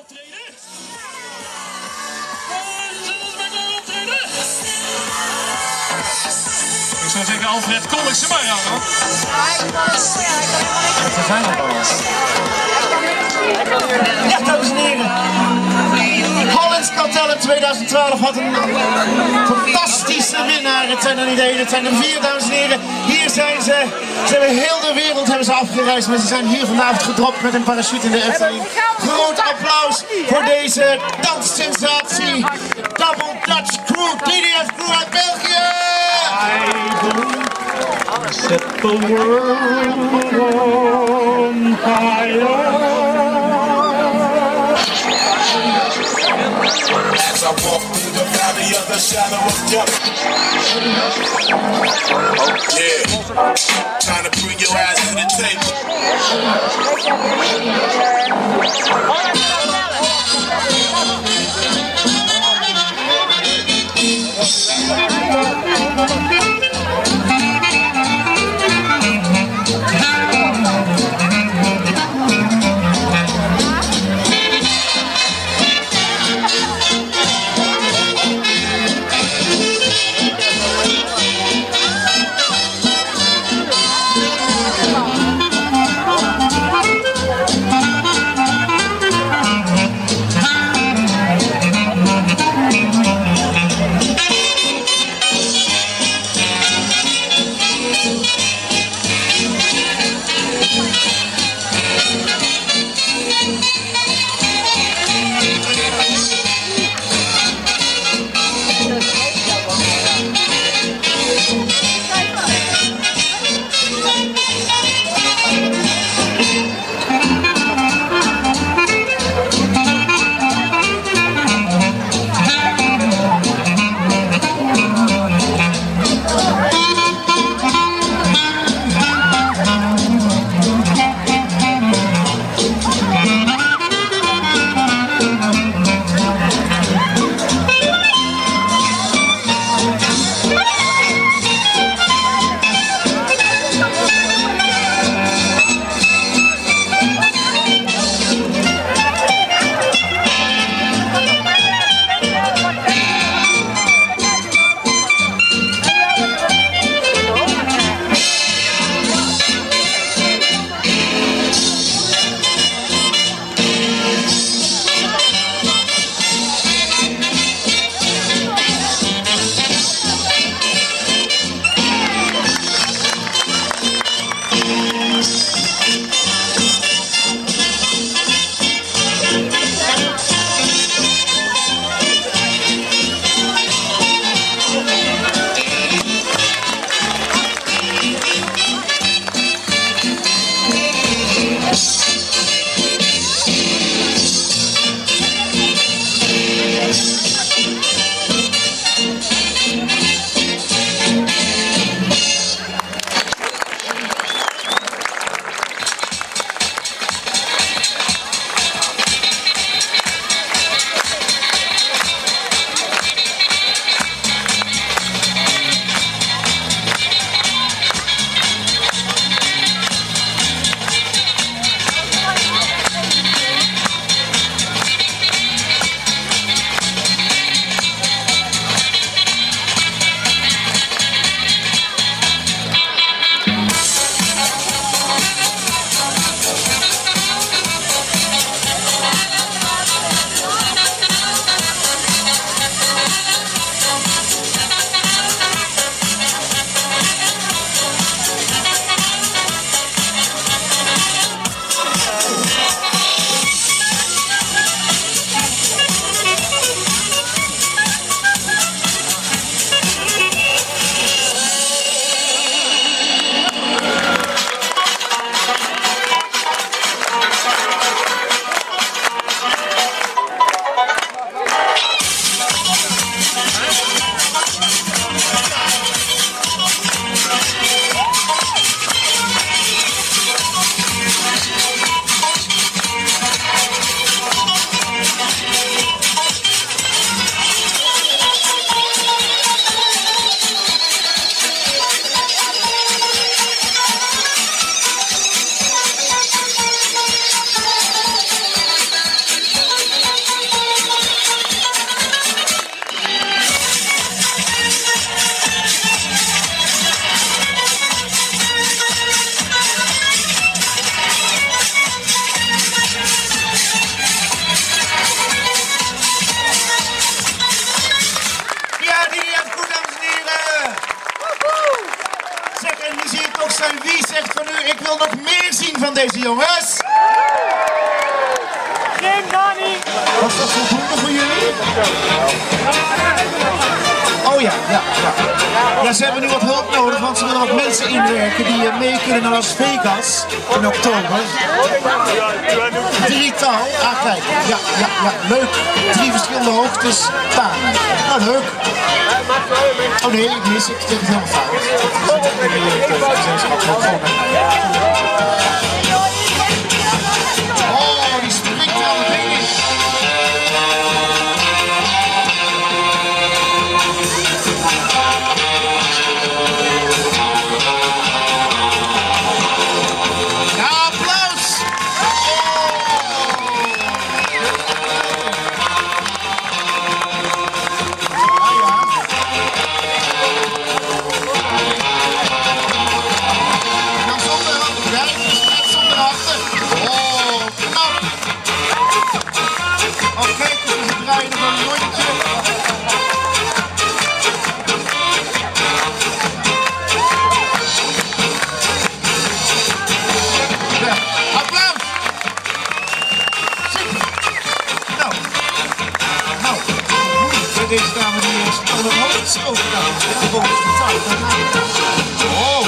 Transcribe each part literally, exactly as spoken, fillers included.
optreden? Zullen we met klaar optreden? Ik zou zeggen, Alfred, kom ik ze maar aan, hoor. Daar zijn we al. Ja, dames en heren. Holland's Got Talent tweeduizend twaalf had een fantastische winnaar. Het zijn er niet één, het zijn er vier, dames en heren. Hier zijn ze. Ze hebben heel de wereld hebben ze afgereisd, maar ze zijn hier vanavond gedropt met een parachute in de Efteling. Groot applaus voor deze danssensatie. Double Dutch Crew, D D F Crew uit België. Set the world on fire. As I walk through the valley of the shadow of death. Yeah, trying to bring your ass to the table. van deze jongens. Was dat voldoende voor jullie? Oh ja, ja, ja. Ja, ze hebben nu wat hulp nodig, want ze willen wat mensen inwerken die uh, mee kunnen naar Las Vegas in oktober. Drietal. Ah, kijk. Ja, ja, ja. Leuk. Drie verschillende hoogtes staan. Nou, leuk. Oh nee, ik mis het. Ik zeg het helemaal fout. Oh, die springt er al meteen in. Deze dame die is aan het hoofd zo gedaan. Gewoon oh!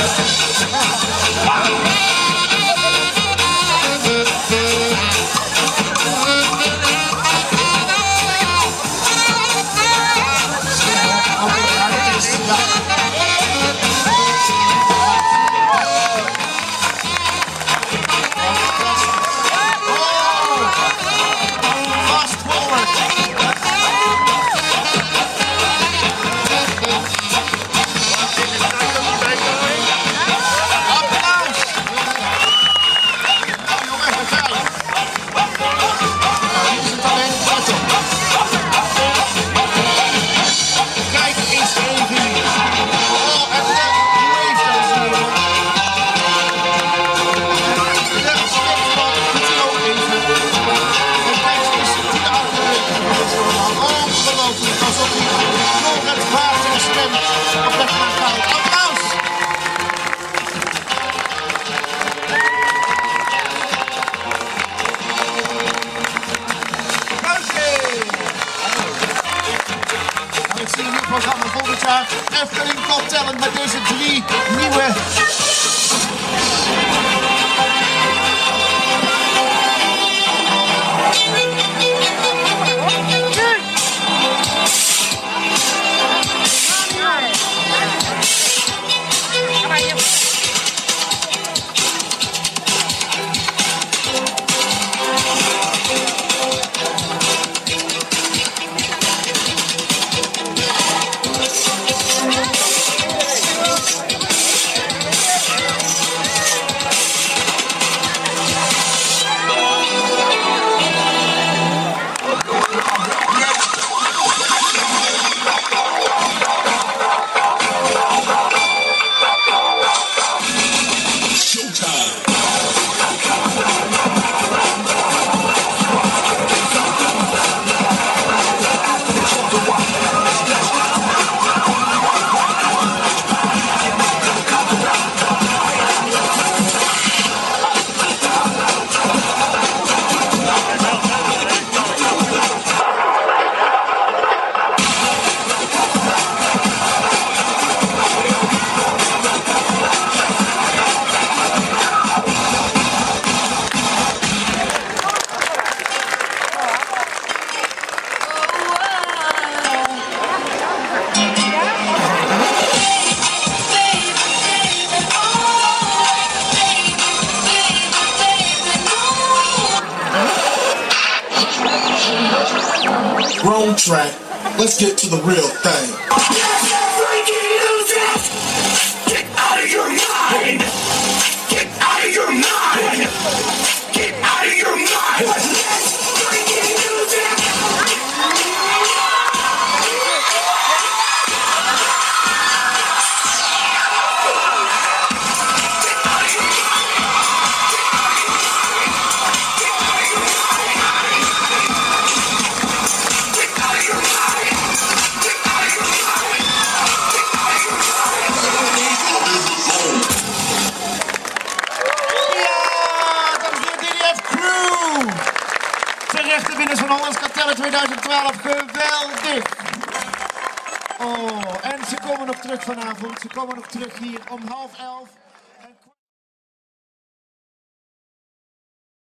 Programma volgend jaar Efteling Got Talent met deze drie nieuwe wrong track. Let's get to the real thing. Get out of your mind! Get out of your mind! Get out of your mind! Let's freaking use it! Tellen tweeduizend twaalf. Geweldig! Oh, en ze komen nog terug vanavond. Ze komen nog terug hier om half elf.